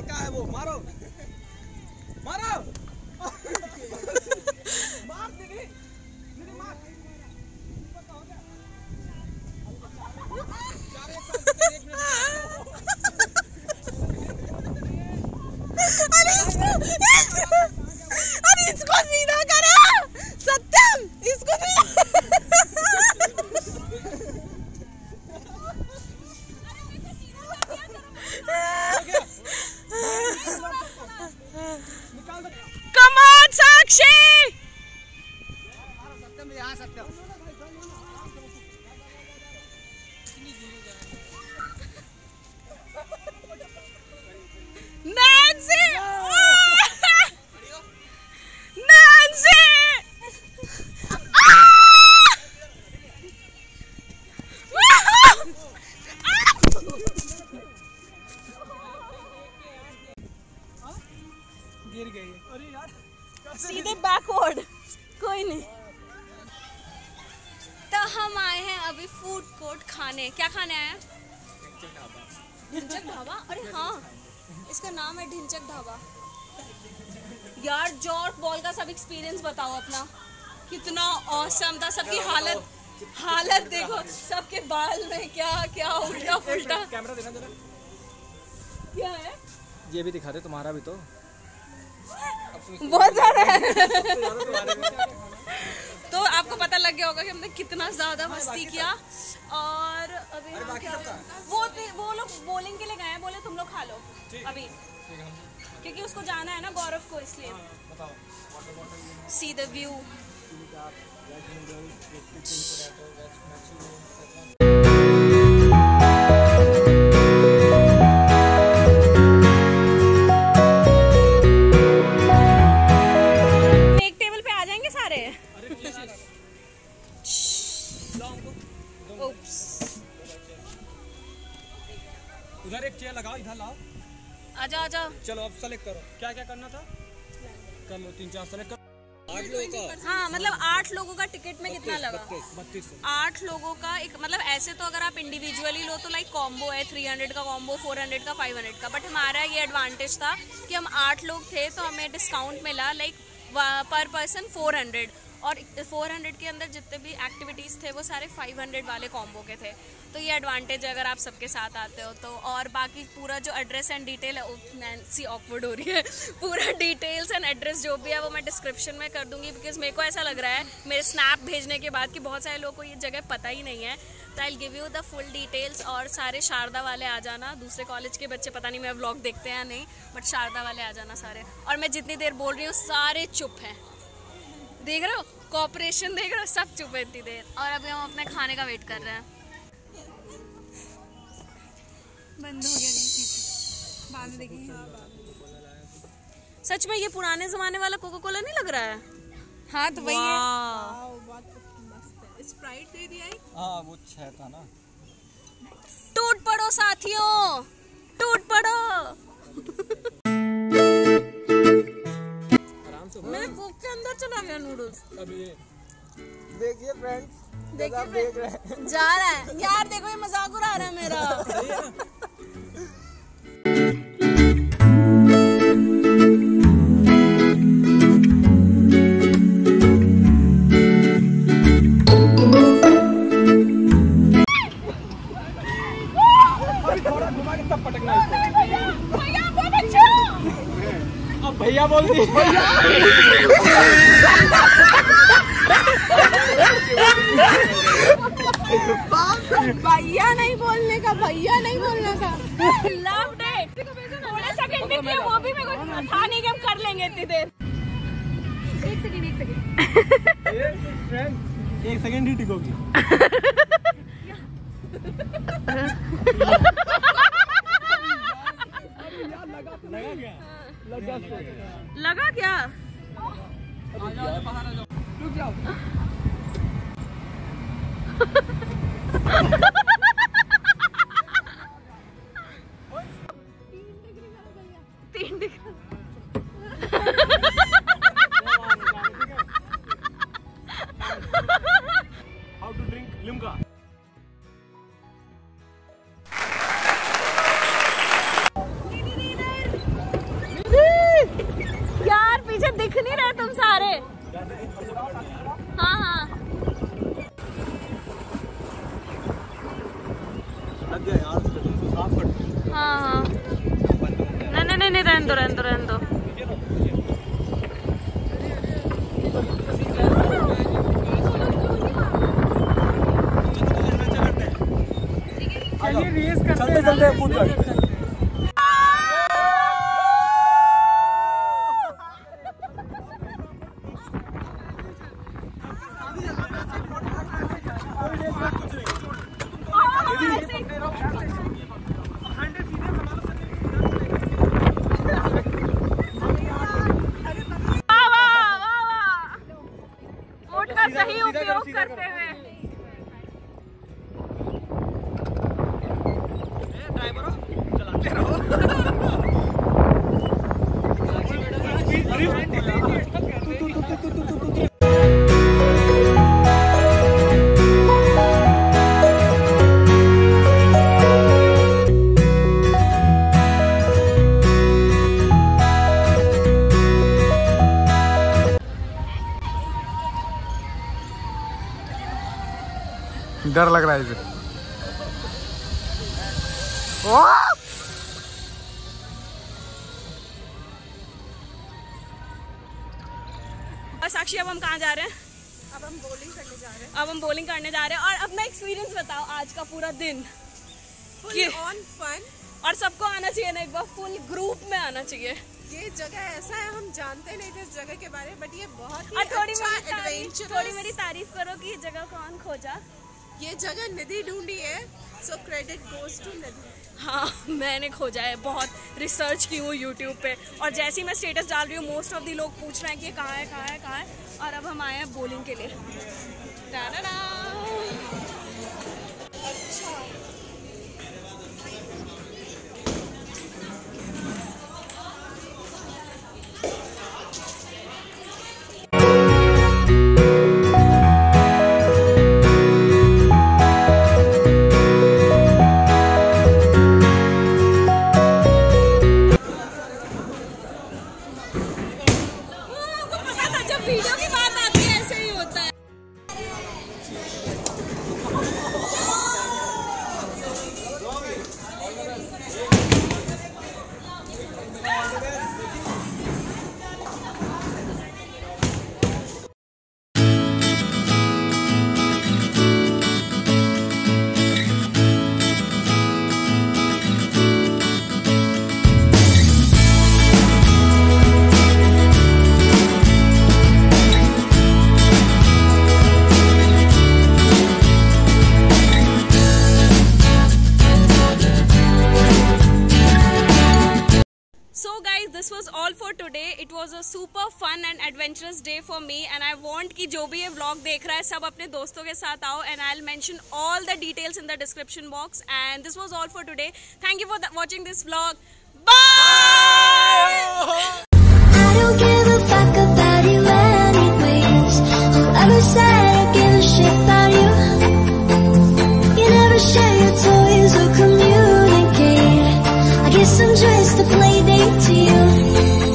क्या है वो? मारो मारो मार दीदी दीदी मार। अरे इसको सीधा करो सत्यम, इसको नहीं। Come on, Sakshi! Nancy! Nancy! गिर गई। अरे यार सीधे बैकवर्ड, कोई नहीं। तो हम आए हैं अभी फूड कोर्ट खाने। क्या खाने आए हैं? ढिंचक ढाबा। अरे हाँ, इसका नाम है ढिंचक ढाबा। यार जॉर्क बॉल का सब एक्सपीरियंस बताओ अपना, कितना ऑसम था। सबकी हालत देखो, सबके बाल में क्या क्या उल्टा पुल्टा। कैमरा देना जरा। क्या है ये भी दिखा दे, तुम्हारा भी तो बहुत ज्यादा है। तो आपको पता लग गया होगा कि हमने कितना ज्यादा मस्ती किया। और अभी वो लोग बॉलिंग के लिए गए हैं, बोले तुम लोग खा लो अभी, क्योंकि उसको जाना है ना गौरव को, इसलिए। See the view. एक टेबल पे आ जाएंगे सारे। उधर एक चेयर लगाओ, इधर लाओ। आजा आजा। चलो अब सेलेक्ट करो, क्या क्या करना था कर लो। 3-4 सेलेक्ट करो। 8 लोगों का। हाँ मतलब 8 लोगों का टिकट में कितना लगा? 32। 8 लोगों का एक, मतलब ऐसे तो अगर आप इंडिविजुअली लो तो लाइक कॉम्बो है, 300 का कॉम्बो, 400 का, 500 का। बट हमारा ये एडवांटेज था कि हम 8 लोग थे तो हमें डिस्काउंट मिला लाइक पर पर्सन 400। और 400 के अंदर जितने भी एक्टिविटीज़ थे वो सारे 500 वाले कॉम्बो के थे। तो ये एडवांटेज है अगर आप सबके साथ आते हो तो। और बाकी पूरा जो एड्रेस एंड डिटेल है, नैंसी ऑकवर्ड हो रही है, पूरा डिटेल्स एंड एड्रेस जो भी है वो मैं डिस्क्रिप्शन में कर दूंगी। बिकॉज मेरे को ऐसा लग रहा है मेरे स्नैप भेजने के बाद कि बहुत सारे लोगों को ये जगह पता ही नहीं है। तो I will give you the full details. और सारे शारदा वाले आ जाना, दूसरे कॉलेज के बच्चे पता नहीं मैं व्लॉग देखते हैं या नहीं, बट शारदा वाले आ जाना सारे। और मैं जितनी देर बोल रही हूँ सारे चुप हैं, देख रहे हो, कोऑपरेशन देख रहे हो, सब चुप है इतनी देर। और अभी हम अपने खाने का वेट कर रहे हैं। बंद हो गया, बाद में देखेंगे। सच में ये पुराने जमाने वाला कोका कोला नहीं लग रहा है? हाँ तो वही है। स्प्राइट दे दिया है। हाँ वो 6 था ना। टूट पड़ो साथियों, टूट पड़ो। मेरे कोक के अंदर चला गया नूडल्स। अभी देखिए फ्रेंड्स, देखिए देख रहे हैं, जा रहा है यार। देखो ये मजाक उड़ा रहा है मेरा। भैया बोल दी। भैया नहीं बोलने का, भैया नहीं बोलने का। लव डे थोड़े सेकंड भी किए, वो भी मेरे को था नहीं कि हम कर लेंगे इतनी देर। एक सेकंड ही टिकोगी। लगा क्या? बाहर आ जाओ, रुक जाओ। How to drink limca? रहने दो रहने दो रहने दो। चलते चलते पूछ सही उपयोग करते हुए चलाते रहो। डर लग रहा है इसे। साक्षी अब हम कहाँ जा रहे हैं? अब हम बॉलिंग करने जा रहे हैं। अब हम बॉलिंग करने जा रहे हैं। और अपना एक्सपीरियंस बताओ आज का पूरा दिन। Full on fun. और सबको आना चाहिए ना, एक बार फुल ग्रुप में आना चाहिए। ये जगह ऐसा है, हम जानते नहीं थे इस जगह के बारे में, बट ये बहुत ही थोड़ी अच्छा एडवेंचरस। थोड़ी मेरी तारीफ करो कि ये जगह कौन खोजा? ये जगह निधि ढूंढी है, so credit goes to Nidhi. हाँ, मैंने खोजा है, बहुत रिसर्च की हूँ यूट्यूब पे। और जैसे ही मैं स्टेटस डाल रही हूँ, मोस्ट ऑफ दी लोग पूछ रहे हैं कि ये कहाँ है कहाँ है कहाँ है। और अब हम आए हैं बॉलिंग के लिए। अच्छा, वीडियो की बात आती है ऐसे ही होता है। This was all for today. It was a super fun and adventurous day for me, and I want कि जो भी ये vlog देख रहा है सब अपने दोस्तों के साथ आओ, and I'll mention all the details in the description box. And this was all for today. Thank you for watching this vlog. Bye. I don't give a fuck about you anyways. Whoever said I give a shit about you. You never share your toys or communicate. I guess I'm just a playdate to you.